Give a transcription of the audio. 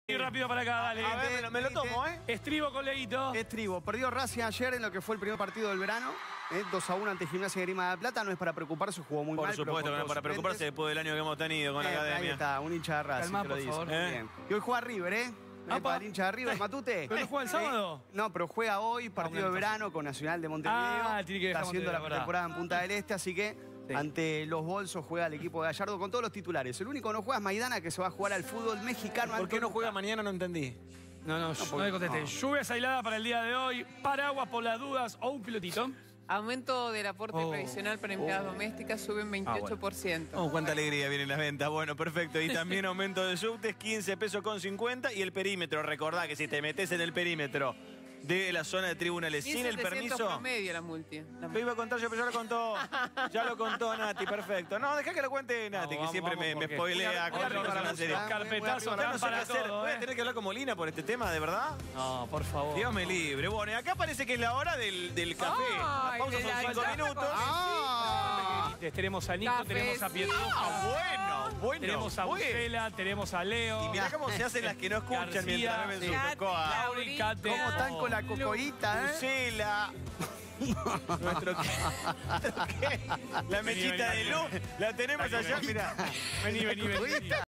Y rápido para acá, dale. A ver, me lo tomo, ¿eh? Estribo con Leguito. Estribo. Perdió Racing ayer en lo que fue el primer partido del verano. 2-1 ante Gimnasia de Grima de Plata. No es para preocuparse, jugó muy Por mal. supuesto que no es para preocuparse después del año que hemos tenido con la Ahí academia. está, un hincha de Racing, Calma, te lo por dice. favor. Muy bien. Y hoy juega River, ¿eh? Para el hincha de River, Matute. ¿Pero no juega el sábado? No, pero juega hoy, partido de verano con Nacional de Montevideo. Tiene que Está dejar haciendo la Montevideo, pretemporada en Punta del Este, así que ante los bolsos juega el equipo de Gallardo con todos los titulares. El único que no juega es Maidana, que se va a jugar al fútbol mexicano. ¿Por qué no juega mañana? No entendí. No me contesté. Lluvias aisladas para el día de hoy, paraguas por las dudas o un pilotito. Aumento del aporte previsional para empleadas domésticas sube un 28%. Oh, cuánta alegría vienen las ventas. Bueno, perfecto. Y también aumento de subtes, 15 pesos con 50. Y el perímetro, recordá que si te metes en el perímetro de la zona de tribunales sin el 1.700 permiso... promedio la multa. Lo iba a contar yo, pero ya lo contó. Ya lo contó Nati, perfecto. No, dejá que lo cuente Nati, que siempre me spoilea Voy a con la serie. carpetazo Ya no sé qué para hacer. todo, Voy a tener que hablar con Molina por este tema, ¿de verdad? No, por favor. Dios me libre. Bueno, y acá parece que es la hora del café. La Ay, pausa de son la 5 charla minutos. Tenemos a Nico, tenemos a Pietruzca. Bueno. Tenemos a Bucela, tenemos a Leo. Y mirá cómo se hacen las que no escuchan García, mientras me suco a Lauri, Cate. ¿Cómo están con la cocoíta, Lucela. Nuestro qué. La mechita de luz la tenemos allá, mirá. Vení.